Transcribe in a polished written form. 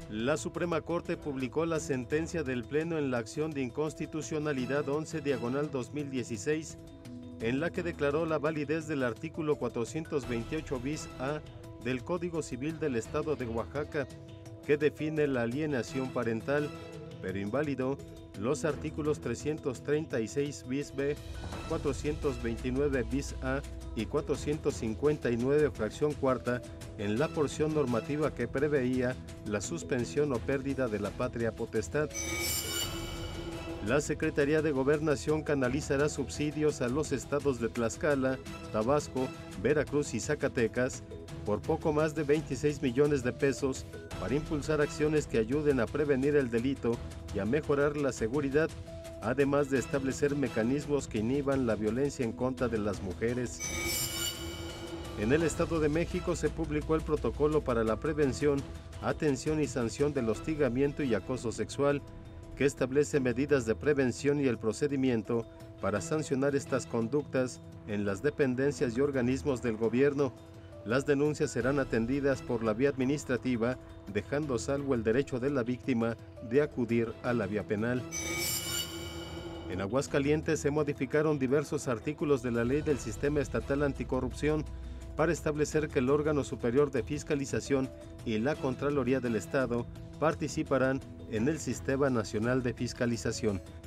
La Suprema Corte publicó la sentencia del Pleno en la acción de inconstitucionalidad 11/2016, en la que declaró la validez del artículo 428 bis A del Código Civil del Estado de Oaxaca, que define la alienación parental, pero invalidó los artículos 336 bis B, 429 bis A y 459 fracción cuarta en la porción normativa que preveía la suspensión o pérdida de la patria potestad. La Secretaría de Gobernación canalizará subsidios a los estados de Tlaxcala, Tabasco, Veracruz y Zacatecas por poco más de 26 millones de pesos para impulsar acciones que ayuden a prevenir el delito y a mejorar la seguridad, además de establecer mecanismos que inhiban la violencia en contra de las mujeres. En el Estado de México se publicó el protocolo para la prevención, atención y sanción del hostigamiento y acoso sexual, que establece medidas de prevención y el procedimiento para sancionar estas conductas en las dependencias y organismos del gobierno. Las denuncias serán atendidas por la vía administrativa, dejando salvo el derecho de la víctima de acudir a la vía penal. En Aguascalientes se modificaron diversos artículos de la Ley del Sistema Estatal Anticorrupción para establecer que el órgano superior de fiscalización y la Contraloría del Estado participarán en el Sistema Nacional de Fiscalización.